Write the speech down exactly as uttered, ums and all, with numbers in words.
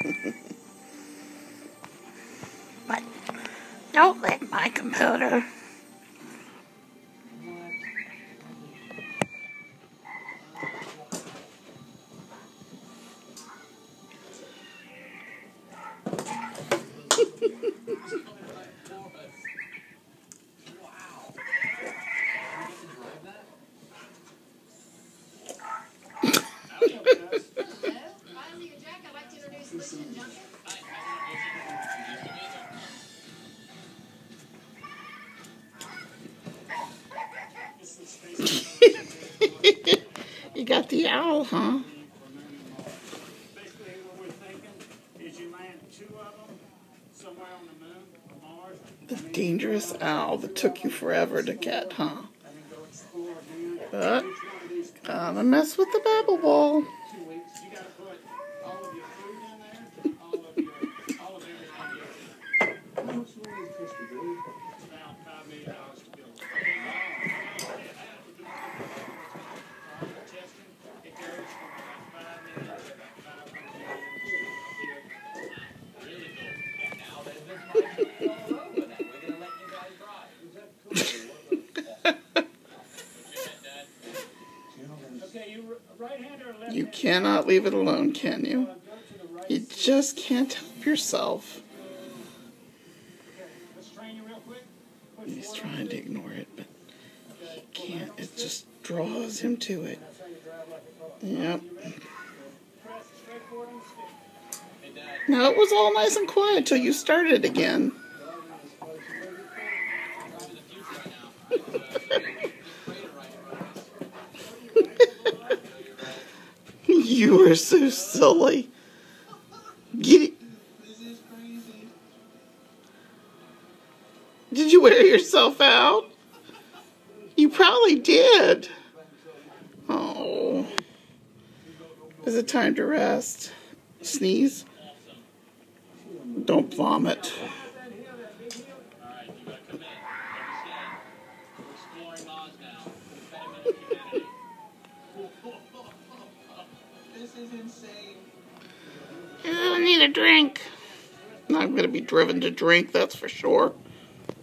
But don't lick my computer. You got the owl, huh? Basically, what we're thinking is you land two of them somewhere on the moon or Mars. The dangerous owl that took you forever to get, huh? But gotta mess with the babble ball. Two weeks. You got to put all of your food in there, all of your, all of everything. How much money is this to do? About five million dollars to build. You cannot leave it alone, can you? You just can't help yourself. He's trying to ignore it, but he can't. It just draws him to it. Yep. Now, it was all nice and quiet until you started again. You are so silly. Get it. Did you wear yourself out? You probably did. Oh. Is it time to rest? Sneeze? Don't vomit. This is insane. I need a drink. I'm going to be driven to drink, that's for sure.